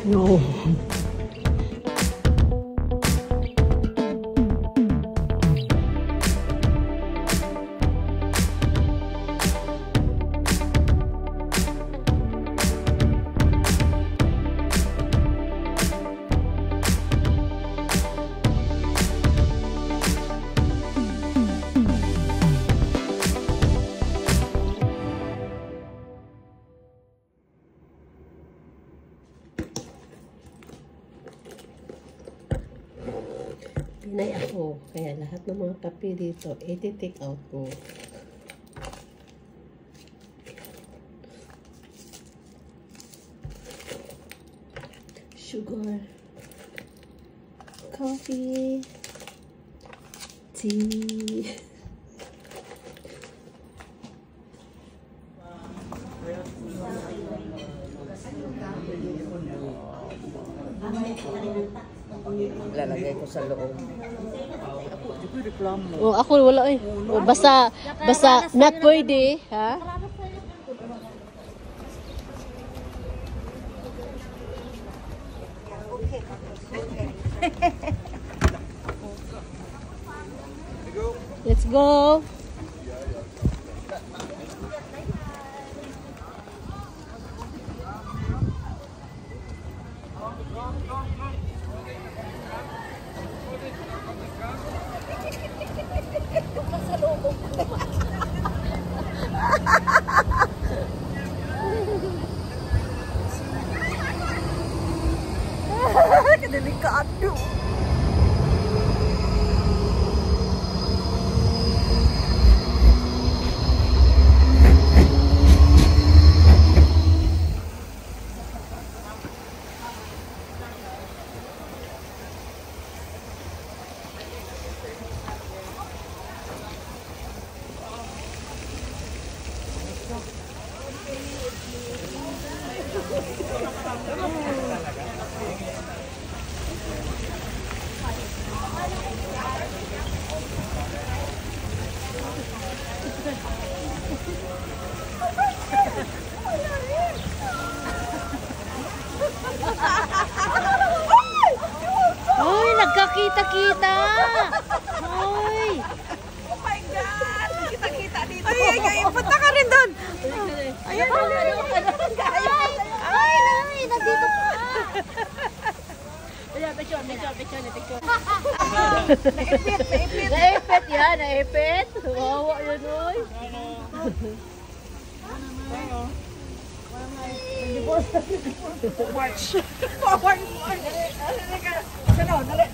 No. Pinay ako, kaya lahat ng mga kape dito, iti-take out ko. Sugar, coffee, tea. Lalagay ko sa loob. Oh, ako wala eh. Oh, basta not pwede, ha? Let's go. Delikado. Uy, nagkakita-kita. Uy. Oh my God! Kita-kita dito. Ay, punta ka rin doon. Ayan, Ay, nandito pa. picture. Naipit yan, naipit. Wawa yun, uy. March. Forward. Dali.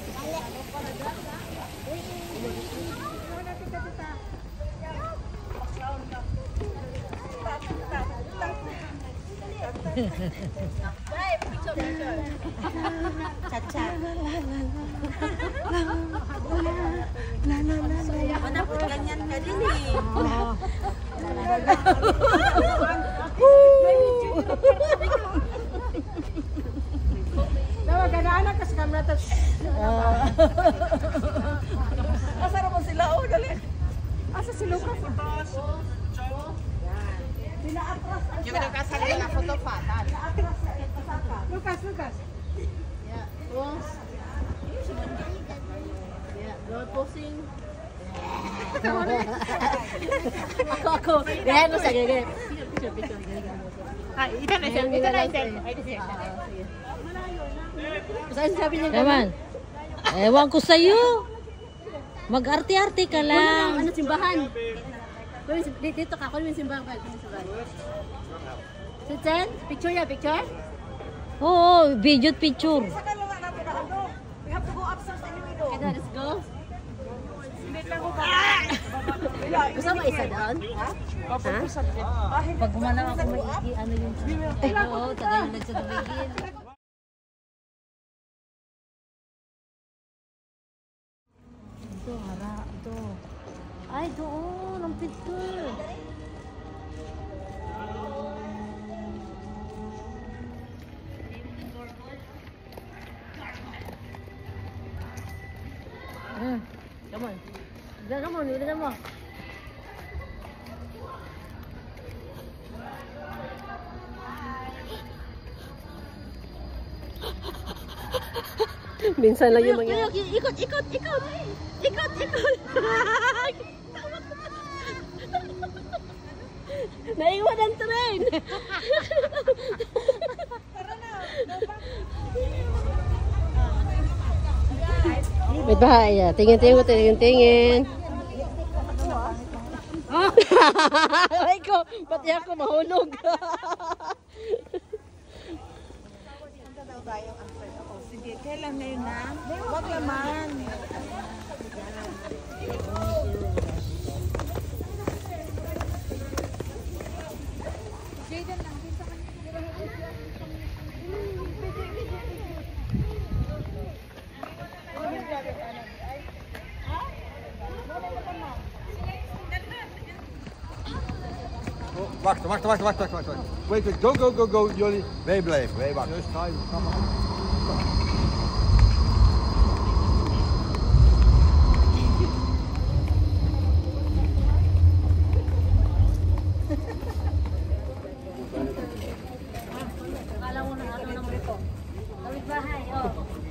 Caca. Dapat ganyan ka din eh. Dawa ganaan kasi kami natin. Asa naman sila? Oh, dali. Asa si Lucas? Pinaatras. Yung nagkasal na photo fatal. Lucas. Yeah, pose. Yeah, girl posing. Ako. Ganyan mo siya, ganyan. Picture. Ah, ito na siya. Saan sabi niya Naman. Ewan ko sa'yo. Mag-arte-arte ka lang. ano simbahan? Dito ka, kunin mo yung simbahan. Si Chen, picture? Oo, video at picture. We have to go upstairs anyway though. Okay, let's go. Gusto mo isa doon? Ha? Pag gumanang ako, ano yung oo, taga yung nagsagamigin. Ito, ito. Ay, doon, ang picture. Come on. Come on. Minsan lang yung mga... Ikot, ikot, ikot. Ikot, ikot. Naiwan ang tren. Wait ba? Yeah. Tingin-tingin ko, tingin-tingin. Ay ko, pati ako mahulog. Sige, kailan ngayon na? Wag naman. Wacht. Wait, go, jullie. Wij blijven, wij wachten. Dus ga je, kom maar. Akala mo na ano naman ito. Tawid bahay, oh.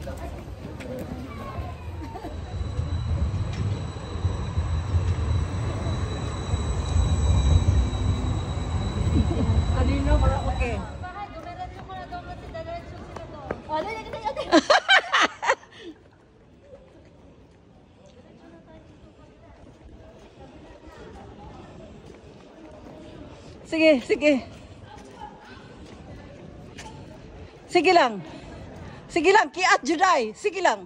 Kanino para okay. Bahay, dumiretso ko na daw kasi diretso sila ko. Oh, dali. Sige. Sige lang, kiat juday. Sige lang.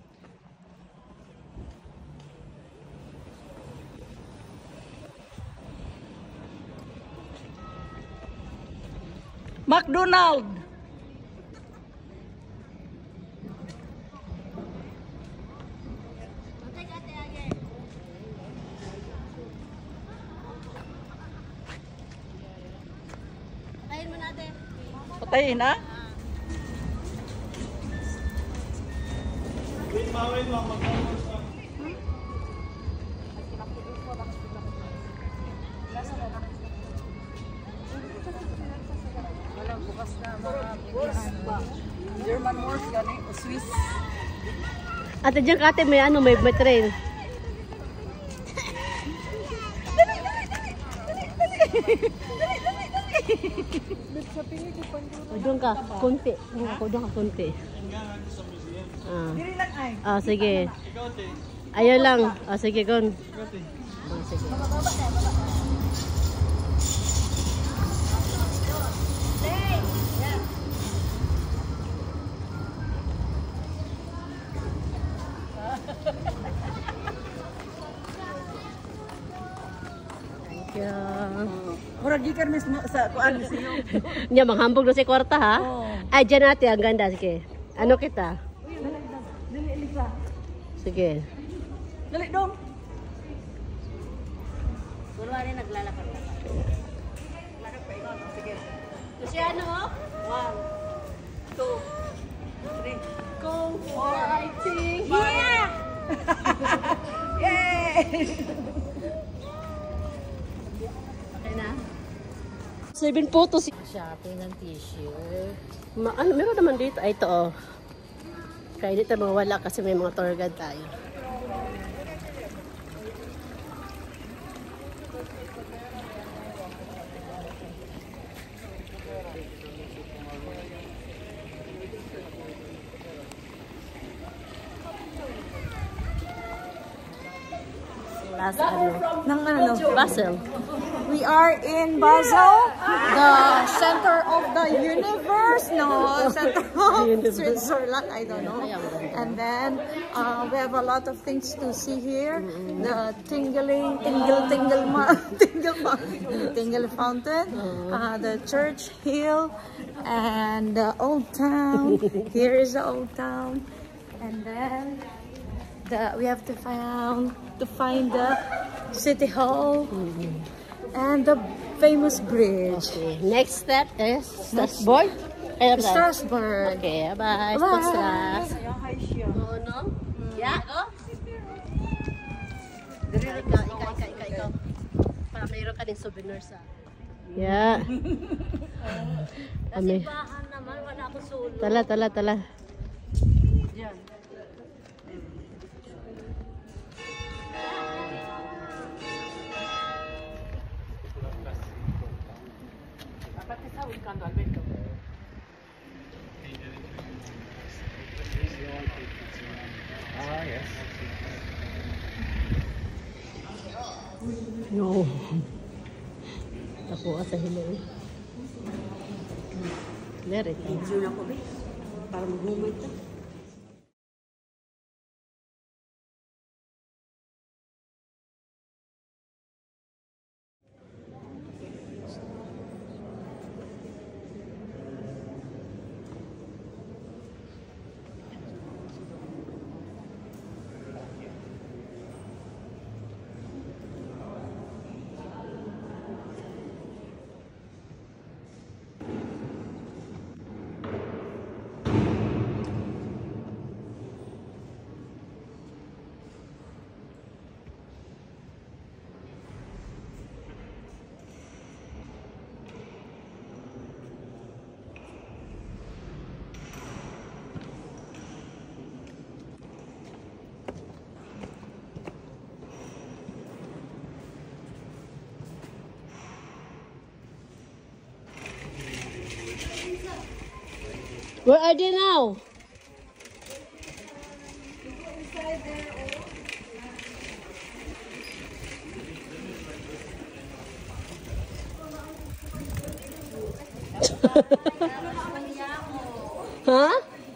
McDonald. Patayin mo natin. Patayin na? German horse gani o Swiss. Ate dyan ka ate, may ano, may train. O doon ka, konti. Doon ka, konti. Dili lang ay. Sige. Ayaw lang. Sige, gon. Sige. Murag gikan mismo sa kuan siyo. Nya manghambog na si kwarta ha. Oo. Ay dyan natin ang ganda, sige. Ano kita? Dili Elisa. Sige. Dali dong. Puro rin naglalakad. Sige. Kasi ano? 1 2 3 Go fighting! Yeah! Yay! Okay na? 7 photos. Shopping ng tissue. Ano, meron naman dito. Ay, ito oh. Kaya dito mawala kasi may mga tour guide tayo. Last ano? Basel. We are in Basel, the center of the universe. No, center of Switzerland. I don't know. And then we have a lot of things to see here. The tingle fountain, the church hill, and the old town. Here is the old town, and then we have to find the city hall. And the famous bridge. Okay. Next step is Strasbourg. Strasbourg. Okay, bye. Bye. Oo, no? Yeah, go. Ikaw. Para mayroon ka din souvenir sa... Yeah. Kasi bahan naman, wala ako solo. Tala. Diyan. Ah, yes. No. Ako sa hilong. Meron ka. Video na ko, babe. Para mag-humid ka. Where are they now? Huh?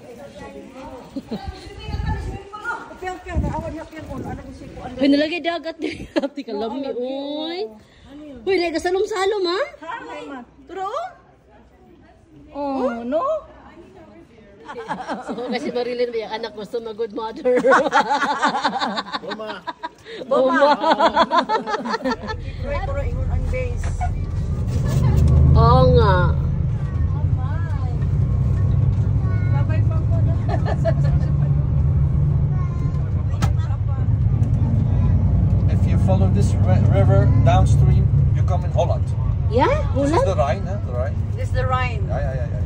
Uy, nalagay dagat din. Ati kalami, uy. Uy, nalagay salom-salom, ha? Turo? Oh, no? So, kasi Marilyn, may anak gusto na good mother. Oma. Oma. Turo ingon ang base. Oo nga. Babay pa ko na. If you follow this river downstream, you come in Holland. Yeah? This is Ulan? the Rhine, huh? The Rhine. This is the Rhine. Ja, ja, ja, ja.